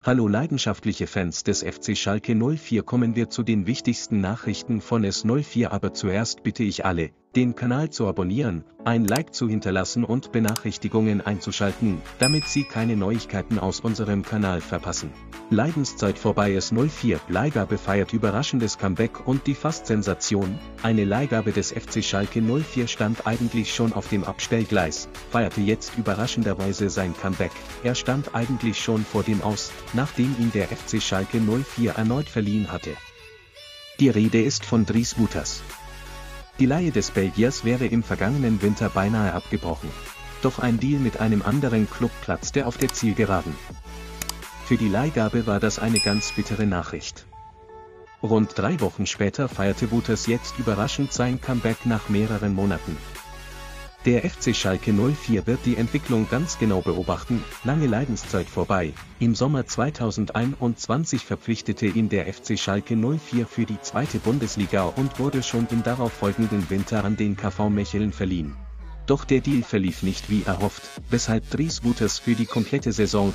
Hallo leidenschaftliche Fans des FC Schalke 04, kommen wir zu den wichtigsten Nachrichten von S04, aber zuerst bitte ich alle, den Kanal zu abonnieren, ein Like zu hinterlassen und Benachrichtigungen einzuschalten, damit Sie keine Neuigkeiten aus unserem Kanal verpassen. Leidenszeit vorbei. S04 Leihgabe feiert überraschendes Comeback und die Fast-Sensation. Eine Leihgabe des FC Schalke 04 stand eigentlich schon auf dem Abstellgleis, feierte jetzt überraschenderweise sein Comeback. Er stand eigentlich schon vor dem Aus, nachdem ihn der FC Schalke 04 erneut verliehen hatte. Die Rede ist von Dries Wouters. Die Leihe des Belgiers wäre im vergangenen Winter beinahe abgebrochen. Doch ein Deal mit einem anderen Club platzte auf der Zielgeraden. Für die Leihgabe war das eine ganz bittere Nachricht. Rund 3 Wochen später feierte Wouters jetzt überraschend sein Comeback nach mehreren Monaten. Der FC Schalke 04 wird die Entwicklung ganz genau beobachten. Lange Leidenszeit vorbei. Im Sommer 2021 verpflichtete ihn der FC Schalke 04 für die 2. Bundesliga und wurde schon im darauffolgenden Winter an den KV Mechelen verliehen. Doch der Deal verlief nicht wie erhofft, weshalb Dries Wouters für die komplette Saison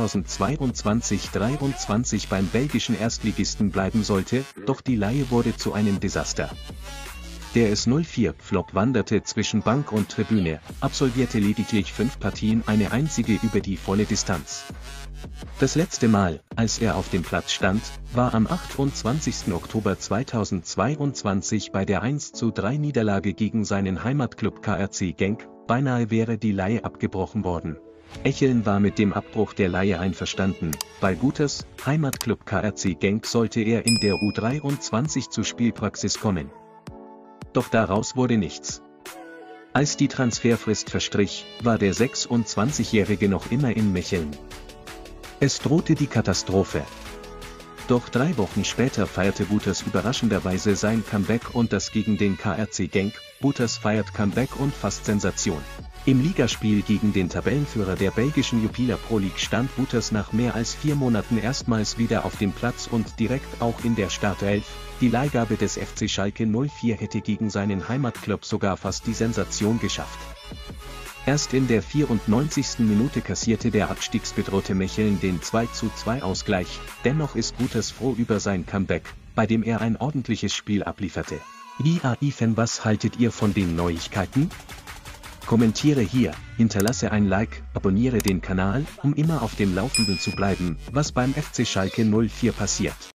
2022/23 beim belgischen Erstligisten bleiben sollte, doch die Leihe wurde zu einem Desaster. Der S04-Flop wanderte zwischen Bank und Tribüne, absolvierte lediglich 5 Partien, eine einzige über die volle Distanz. Das letzte Mal, als er auf dem Platz stand, war am 28. Oktober 2022 bei der 1:3 Niederlage gegen seinen Heimatklub KRC Genk. Beinahe wäre die Leihe abgebrochen worden. Echeln war mit dem Abbruch der Leihe einverstanden. Bei Wouters Heimatklub KRC Genk sollte er in der U23 zur Spielpraxis kommen. Doch daraus wurde nichts. Als die Transferfrist verstrich, war der 26-Jährige noch immer in Mechelen. Es drohte die Katastrophe. Doch 3 Wochen später feierte Wouters überraschenderweise sein Comeback, und das gegen den KRC Genk. Wouters feiert Comeback und fast Sensation. Im Ligaspiel gegen den Tabellenführer der belgischen Jupiler Pro League stand Wouters nach mehr als 4 Monaten erstmals wieder auf dem Platz und direkt auch in der Startelf. Die Leihgabe des FC Schalke 04 hätte gegen seinen Heimatclub sogar fast die Sensation geschafft. Erst in der 94. Minute kassierte der abstiegsbedrohte Mechelen den 2:2 Ausgleich, dennoch ist Wouters froh über sein Comeback, bei dem er ein ordentliches Spiel ablieferte. IAI-Fan, was haltet ihr von den Neuigkeiten? Kommentiere hier, hinterlasse ein Like, abonniere den Kanal, um immer auf dem Laufenden zu bleiben, was beim FC Schalke 04 passiert.